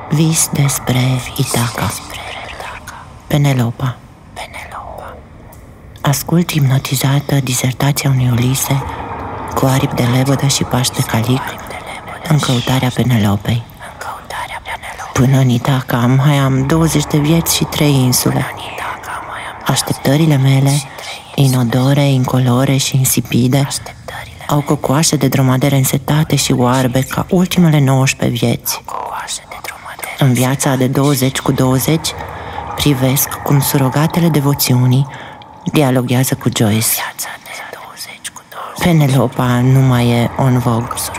Vis despre Itaca. Penelopa. Ascult hipnotizată disertația unui Ulise cu aripi de lebădă și paște calic în căutarea Penelopei. Până în Itaca mai am 20 de vieți și 3 insule. Așteptările mele, inodore, incolore și insipide, au cocoașe de dromadere însetate și oarbe ca ultimele 19 vieți. În viața de 20 cu 20 privesc cum surogatele devoțiunii dialoghează cu Joyce. Penelopa nu mai e on vogue.